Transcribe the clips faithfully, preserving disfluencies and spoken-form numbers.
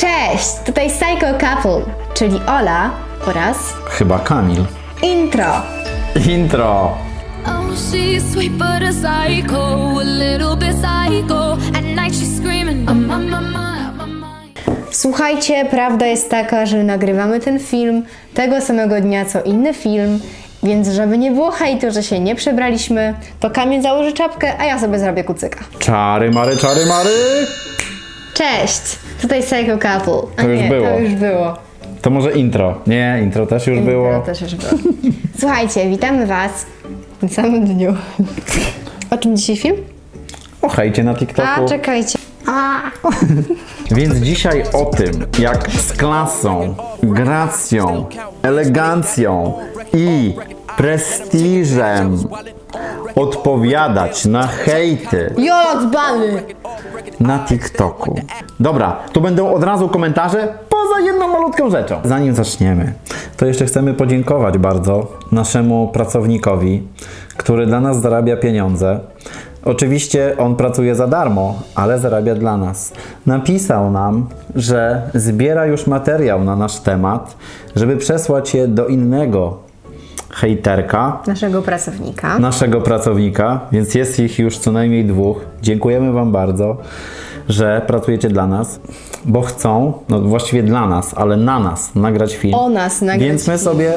Cześć, tutaj Psycho Couple, czyli Ola oraz... chyba Kamil. Intro. Intro. Oh, she's sweet but a psycho, a little bit psycho. At night she's screaming, I'm on my mind. Słuchajcie, prawda jest taka, że nagrywamy ten film tego samego dnia co inny film, więc żeby nie było hejtu, że się nie przebraliśmy, to Kamil założy czapkę, a ja sobie zrobię kucyka. Czary mary, czary mary. Cześć, tutaj Psycho Couple. A To już nie, było. To już było. To może intro. Nie, intro też już Intro było. też już było. Słuchajcie, witamy was w tym samym dniu. O czym dzisiaj film? O hejcie na TikToku. A, czekajcie. A. Więc dzisiaj o tym, jak z klasą, gracją, elegancją i prestiżem odpowiadać na hejty Jocbany! na TikToku. Dobra, tu będą od razu komentarze poza jedną malutką rzeczą. Zanim zaczniemy, to jeszcze chcemy podziękować bardzo naszemu pracownikowi, który dla nas zarabia pieniądze. Oczywiście on pracuje za darmo, ale zarabia dla nas. Napisał nam, że zbiera już materiał na nasz temat, żeby przesłać je do innego hejterka, Naszego pracownika. naszego pracownika, więc jest ich już co najmniej dwóch. Dziękujemy wam bardzo, że pracujecie dla nas, bo chcą, no właściwie dla nas, ale na nas nagrać film. O nas nagrać Więc my film. sobie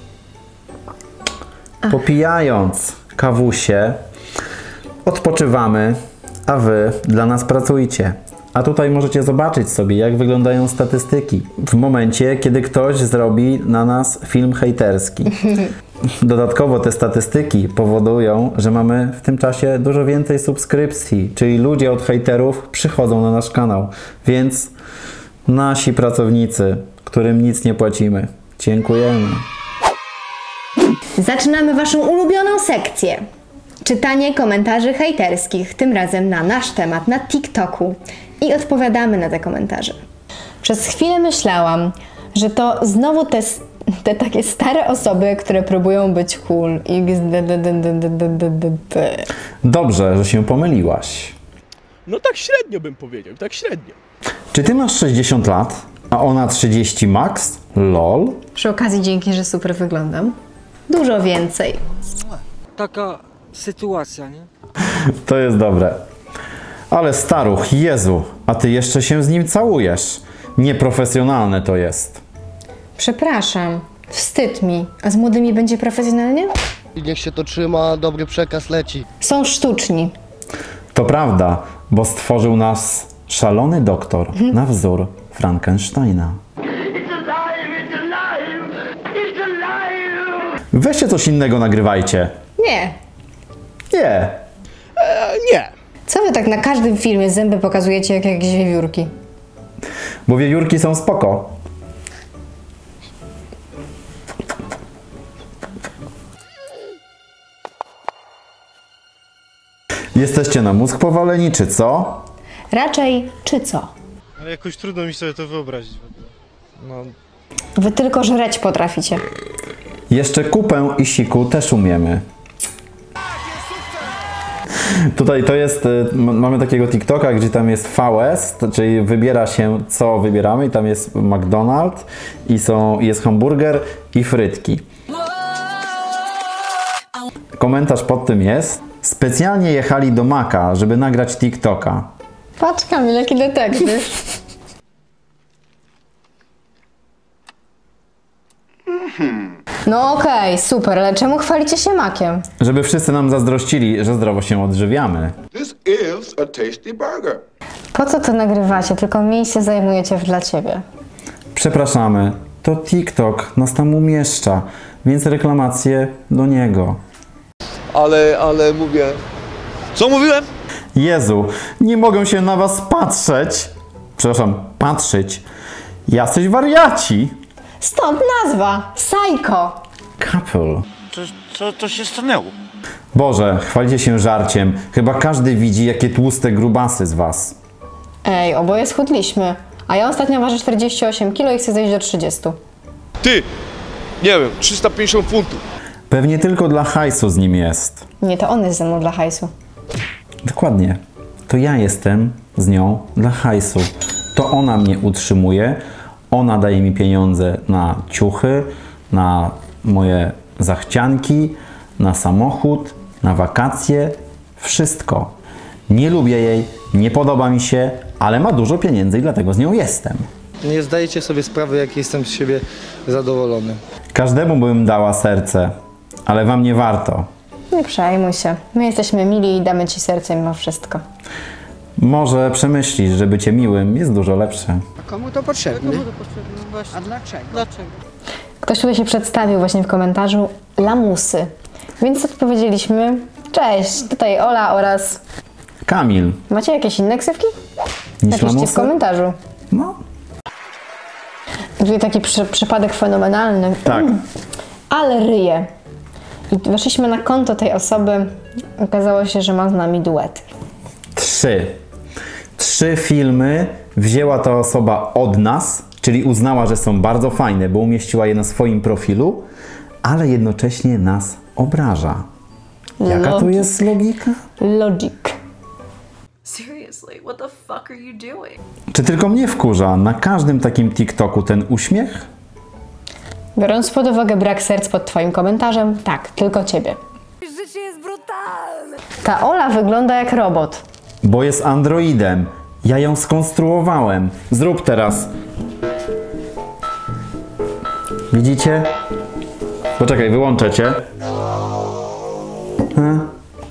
popijając kawusie odpoczywamy, a wy dla nas pracujcie. A tutaj możecie zobaczyć sobie, jak wyglądają statystyki w momencie, kiedy ktoś zrobi na nas film hejterski. Dodatkowo te statystyki powodują, że mamy w tym czasie dużo więcej subskrypcji, czyli ludzie od hejterów przychodzą na nasz kanał. Więc nasi pracownicy, którym nic nie płacimy, dziękujemy. Zaczynamy waszą ulubioną sekcję. Czytanie komentarzy hejterskich, tym razem na nasz temat, na TikToku. I odpowiadamy na te komentarze. Przez chwilę myślałam, że to znowu te, te takie stare osoby, które próbują być cool. Dobrze, że się pomyliłaś. No tak średnio bym powiedział, tak średnio. Czy ty masz sześćdziesiąt lat, a ona trzydzieści max? Lol? Przy okazji dzięki, że super wyglądam. Dużo więcej. Taka sytuacja, nie? To jest dobre. Ale staruch, Jezu, a ty jeszcze się z nim całujesz. Nieprofesjonalne to jest. Przepraszam, wstyd mi. A z młodymi będzie profesjonalnie? I niech się to trzyma, dobry przekaz leci. Są sztuczni. To prawda, bo stworzył nas szalony doktor na wzór Frankensteina. Weźcie coś innego, nagrywajcie. Nie. Nie. E, nie. Co wy tak na każdym filmie zęby pokazujecie jak jakieś wiewiórki? Bo wiewiórki są spoko. Jesteście na mózg powaleni, czy co? Raczej, czy co? Ale jakoś trudno mi sobie to wyobrazić w ogóle. No, Wy tylko żreć potraficie. Jeszcze kupę i siku też umiemy. Tutaj to jest, mamy takiego TikToka, gdzie tam jest V S, czyli wybiera się, co wybieramy, i tam jest McDonald's i są, jest hamburger i frytki. Komentarz pod tym jest: specjalnie jechali do Maka, żeby nagrać TikToka. Patrz Kamil, jaki detektyw. No okej, okay, super, ale czemu chwalicie się makiem? Żeby wszyscy nam zazdrościli, że zdrowo się odżywiamy. This is a tasty burger. Po co to nagrywacie? Tylko miejsce zajmujecie dla ciebie. Przepraszamy, to TikTok nas tam umieszcza, więc reklamacje do niego. Ale, ale mówię... Co mówiłem? Jezu, nie mogę się na was patrzeć. Przepraszam, patrzeć. Jacyś wariaci. Stąd nazwa! Psycho! Couple. co, co, co się stanęło? Boże, chwalicie się żarciem. Chyba każdy widzi, jakie tłuste grubasy z was. Ej, oboje schudliśmy. A ja ostatnio ważę czterdzieści osiem kilo i chcę zejść do trzydziestu. Ty! Nie wiem, trzysta pięćdziesiąt funtów. Pewnie tylko dla hajsu z nim jest. Nie, to on jest ze mną dla hajsu. Dokładnie. To ja jestem z nią dla hajsu. To ona mnie utrzymuje, ona daje mi pieniądze na ciuchy, na moje zachcianki, na samochód, na wakacje, wszystko. Nie lubię jej, nie podoba mi się, ale ma dużo pieniędzy i dlatego z nią jestem. Nie zdajecie sobie sprawy, jak jestem z siebie zadowolony. Każdemu bym dała serce, ale wam nie warto. Nie przejmuj się. My jesteśmy mili i damy ci serce mimo wszystko. Może przemyślisz, że bycie miłym jest dużo lepsze. Komu to potrzebne? A dlaczego? Dlaczego? Ktoś tutaj się przedstawił właśnie w komentarzu lamusy. Więc odpowiedzieliśmy: cześć, tutaj Ola oraz... Kamil. Macie jakieś inne ksywki? Niż Napiszcie lamusy? w komentarzu. No. Tutaj taki przy, przypadek fenomenalny. Tak. Mm, ale ryje. I weszliśmy na konto tej osoby. Okazało się, że ma z nami duety. Trzy. Trzy filmy wzięła ta osoba od nas, czyli uznała, że są bardzo fajne, bo umieściła je na swoim profilu, ale jednocześnie nas obraża. Jaka tu Logic. jest logika? Logic. Seriously, what the fuck are you doing? Czy tylko mnie wkurza na każdym takim TikToku ten uśmiech? Biorąc pod uwagę brak serc pod twoim komentarzem, tak, tylko ciebie. Życie jest brutalne! Ta Ola wygląda jak robot. Bo jest androidem. Ja ją skonstruowałem. Zrób teraz. Widzicie? Poczekaj, wyłączę cię. Hmm.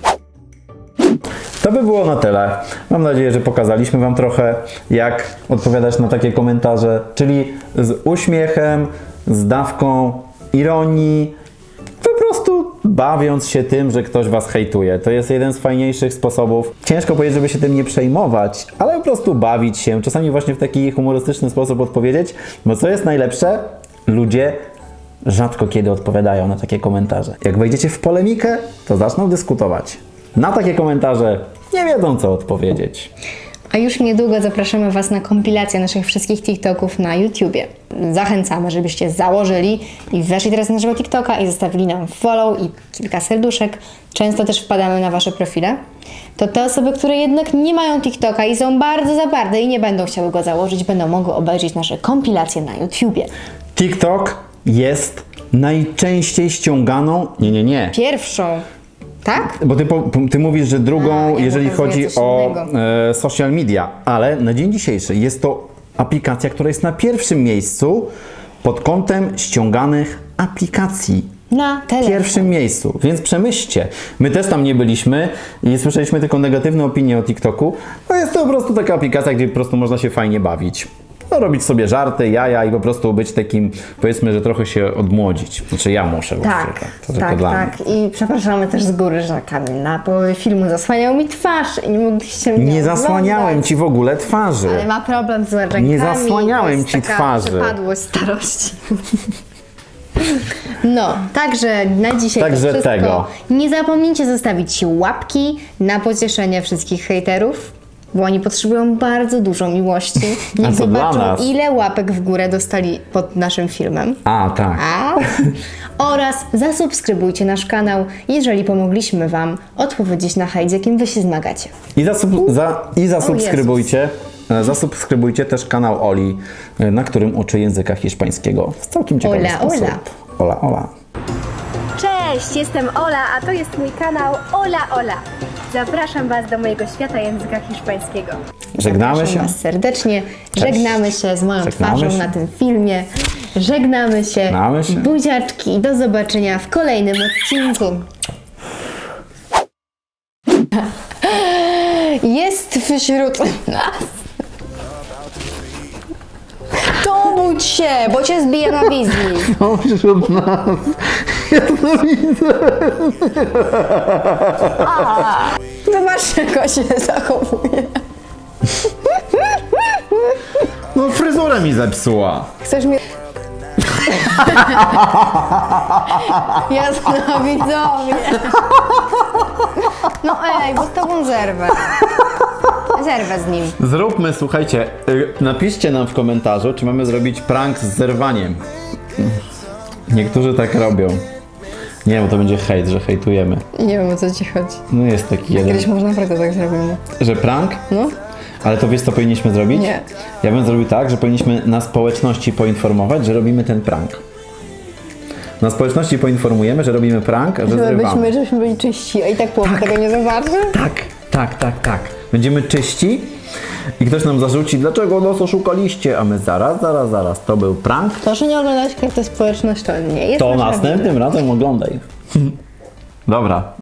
To by było na tyle. Mam nadzieję, że pokazaliśmy wam trochę, jak odpowiadać na takie komentarze, czyli z uśmiechem, z dawką ironii, po prostu bawiąc się tym, że ktoś was hejtuje. To jest jeden z fajniejszych sposobów. Ciężko powiedzieć, żeby się tym nie przejmować, ale po prostu bawić się. Czasami właśnie w taki humorystyczny sposób odpowiedzieć, bo co jest najlepsze? Ludzie rzadko kiedy odpowiadają na takie komentarze. Jak wejdziecie w polemikę, to zaczną dyskutować. Na takie komentarze nie wiedzą, co odpowiedzieć. A już niedługo zapraszamy was na kompilację naszych wszystkich TikToków na YouTubie. Zachęcamy, żebyście założyli i weszli teraz na naszego TikToka i zostawili nam follow i kilka serduszek. Często też wpadamy na wasze profile. To te osoby, które jednak nie mają TikToka i są bardzo zaparte i nie będą chciały go założyć, będą mogły obejrzeć nasze kompilacje na YouTubie. TikTok jest najczęściej ściąganą... Nie, nie, nie. Pierwszą. Tak? Bo ty, po, ty mówisz, że drugą, A, ja jeżeli pokazuję chodzi coś o innego. e, social media, ale na dzień dzisiejszy jest to aplikacja, która jest na pierwszym miejscu pod kątem ściąganych aplikacji. Na telefon. Pierwszym miejscu, więc przemyślcie. My też tam nie byliśmy i słyszeliśmy tylko negatywne opinie o TikToku. No jest to po prostu taka aplikacja, gdzie po prostu można się fajnie bawić. No, robić sobie żarty, jaja i po prostu być takim, powiedzmy, że trochę się odmłodzić. Znaczy ja muszę Tak, właśnie, to tylko tak, dla tak. mnie. I przepraszamy też z góry, że Kamil na połowie filmu zasłaniał mi twarz i nie mogliście mnie Nie zasłaniałem oglądać. ci w ogóle twarzy. Ale ma problem z rękami. Nie zasłaniałem to jest ci taka twarzy. przypadłość starości. No, także na dzisiaj Także to wszystko. tego. Nie zapomnijcie zostawić łapki na pocieszenie wszystkich hejterów, bo oni potrzebują bardzo dużo miłości. A Niech to dla zobaczą, nas. ile łapek w górę dostali pod naszym filmem. A, tak. A? Oraz zasubskrybujcie nasz kanał, jeżeli pomogliśmy wam odpowiedzieć na hejt, z jakim wy się zmagacie. I, zasub, za, i zasubskrybujcie, e, zasubskrybujcie też kanał Oli, e, na którym uczy języka hiszpańskiego w całkiem ciekawy Ola, sposób. Ola. Ola, Ola. Cześć, jestem Ola, a to jest mój kanał Ola Ola. Zapraszam Was do mojego świata języka hiszpańskiego. Żegnamy Zapraszam się. was serdecznie. Cześć. Żegnamy się z moją Żegnamy twarzą się. na tym filmie. Żegnamy się. Żegnamy się. Buziaczki i do zobaczenia w kolejnym odcinku. Jest wśród nas. To budź się, bo cię zbije na wizji. Wśród nas. Ja to widzę. Zobacz, jak się zachowuje. No fryzurę mi zepsuła. Chcesz mnie... Jasno, widzowie. No ej, bo z tobą zerwę. Zerwę z nim. Zróbmy, słuchajcie, y, napiszcie nam w komentarzu, czy mamy zrobić prank z zerwaniem. Niektórzy tak robią. Nie, bo to będzie hejt, że hejtujemy. Nie wiem, o co ci chodzi. No jest taki jeden. Kiedyś może naprawdę tak zrobimy. Że prank? No. Ale to wiesz, co powinniśmy zrobić? Nie. Ja bym zrobił tak, że powinniśmy na społeczności poinformować, że robimy ten prank. Na społeczności poinformujemy, że robimy prank, że Żeby zrywamy. byśmy, żebyśmy byli czyści, a i tak połowa tego nie zobaczy. Tak, tak, tak, tak. Będziemy czyści i ktoś nam zarzuci, dlaczego nas oszukaliście, a my zaraz, zaraz, zaraz, to był prank. To, że nie oglądałeś karty społeczność, to nie jest To nasza następnym wina. razem oglądaj. Dobra.